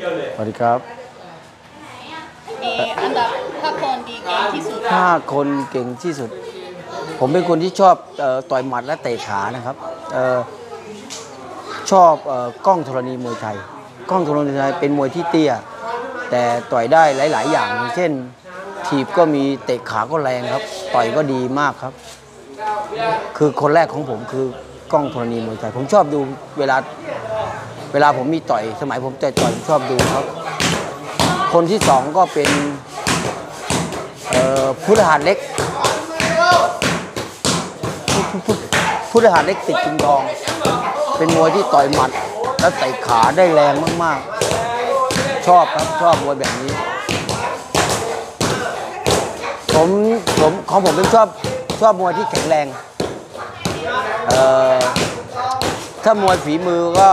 สวัสดีครับมีอันดับ5 คนดีเก่งที่สุด 5 คนเก่งที่สุดผมเป็นคนที่ชอบต่อยหมัดและเตะขานะครับชอบกล้องธรณีมวยไทยกล้องธรณีมวยไทยเป็นมวยที่เตี้ยแต่ต่อยได้หลายๆอย่างอย่างเช่นถีบก็มีเตะขาก็แรงครับต่อยก็ดีมากครับคือคนแรกของผมคือกล้องธรณีมวยไทยผมชอบดูเวลาผมมีต่อยสมัยผมต่อยชอบดูครับคนที่2ก็เป็นพุทธหัตถ์เล็กพุทธหัตถ์เล็กติดกินทองเป็นมวยที่ต่อยหมัดแล้วเตะขาได้แรงมากๆชอบครับชอบมวยแบบนี้ผมเป็นชอบมวยที่แข็งแรงถ้ามวยฝีมือก็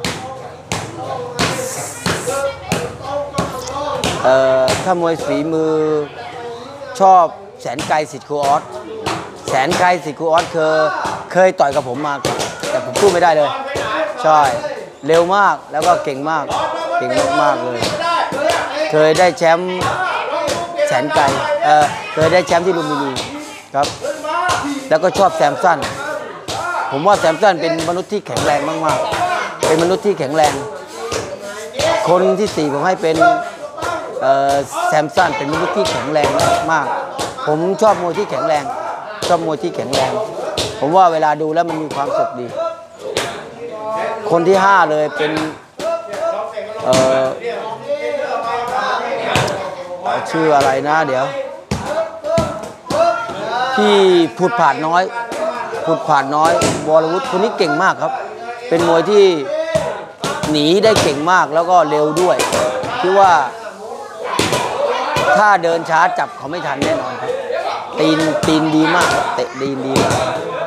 ถ้ามวยฝีมือชอบแสนไกลสิทธิ์ครูออสแสนไกลสิทธิ์ครูออสเคยต่อยกับผมมาแต่ผมพูดไม่ได้เลยใช่เร็วมากแล้วก็เก่งมากเลยเคยได้แชมป์แสนไกลเคยได้แชมป์ที่ลุมพินีครับแล้วก็ชอบแซมสันผมว่าแซมสันเป็นมนุษย์ที่แข็งแรงมากๆเป็นมนุษย์ที่แข็งแรงคนที่4ผมให้เป็นแซมสันเป็นมนุษย์ที่แข็งแรงมากผมชอบมวยที่แข็งแรงชอบมวยที่แข็งแรงผมว่าเวลาดูแล้วมันมีความสุขดีคนที่5เลยเป็นชื่ออะไรนะเดี๋ยวที่ผุดผาดน้อยวรวุฒิคนนี้เก่งมากครับเป็นมวยที่หนีได้เก่งมากแล้วก็เร็วด้วยที่ว่าถ้าเดินช้าจับเขาไม่ทันแน่นอนครับตีนดีมากเตะดีมาก